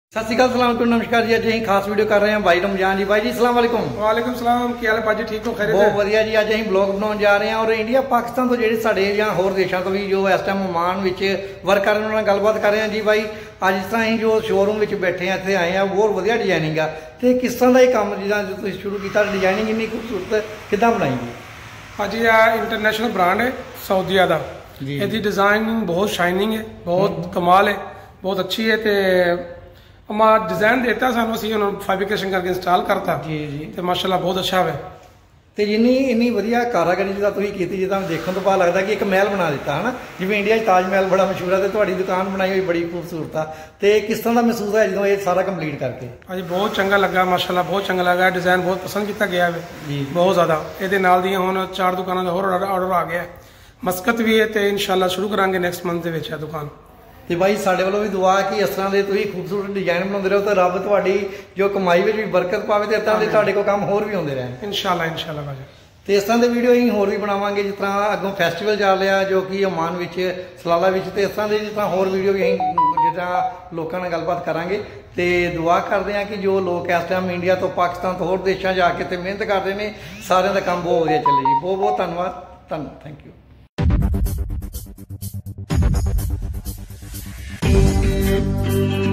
सत श्रीकाल सलाम नमस्कार जी। अज अं खास वीडियो कर रहे हैं भाई रमजान जी। भाई जी अस्सलाम वालेकुम। वालेकुम सलाम। की हाल है भाजी? ठीक हो? खैर बहुत वधिया जी। अज अं ब्लॉग बनाने जा रहे हैं और इंडिया पाकिस्तान तो जो साढ़े या होर देशों तो भी जो इस टाइम ओमान में वर्क कर रहे हैं उन्होंने गलबात कर रहे हैं जी। भाई अज इस तरह ही जो शोरूम में बैठे हैं इतने आए हैं बहुत वधिया डिजाइनिंग है तो किस तरह का ये काम जिदा तुम शुरू किया डिजाइनिंग इन्नी खूबसूरत किदा बनाई जी? भाजी इंटरनेशनल ब्रांड है सऊदीया का। इसकी डिजाइनिंग बहुत शाइनिंग है, बहुत कमाल है, बहुत अच्छी है। तो मैं डिजाइन देता सानू असीं उन्होंने फैब्रिकेशन करके इंस्टॉल करता जी जी तो माशाल्लाह बहुत अच्छा है। तो जिन्नी इन्नी वधिया कारागरी जिदा तुसीं कीती जिदा देखने तो पता लगता कि एक महल बना दिता है ना, जिवें इंडिया ताज महल बड़ा मशहूर है तो तुहाडी दुकान बनाई हुई बड़ी खूबसूरत आ। तो किस तरह का महसूस है जो ये सारा कंप्लीट करके? अजी बहुत चंगा लगा माशाल्लाह, बहुत चंगा लगा। डिजाइन बहुत पसंद किया गया है जी बहुत ज़्यादा। ये नाल दियां हुण 4 दुकानों का होर ऑर्डर आ गया। मस्कत भी है तो इंशाल्लाह शुरू करांगे नैक्सट मंथ दे विच दुकान। तो भाई साढ़े वालों भी दुआ कि इस तरह के तुम खूबसूरत डिजाइन बनाते रहो तो रब थोड़ी जो कमाई में भी बरकत पावे तो इस तरह के तुहाडे कोल काम होर भी होंदे रहन इंशाल्लाह इंशाल्लाह भाजी। तो इस तरह के वीडियो अं होर भी बनावांगे जिस तरह अगों फैसटिवल चल रहा जो कि ओमान विच सलाला विच तो इस तरह के जिस तरह होर वीडियो भी अं जिस लोगों नाल गलबात करांगे। तो दुआ करते हैं कि जो लोग इस टाइम इंडिया तो पाकिस्तान तो होर देशों जाके तो मेहनत करते हैं सारिਆਂ ਦਾ काम बहुत वधिया चले जी। बहुत बहुत धन्यवाद। Thank you. Thank you.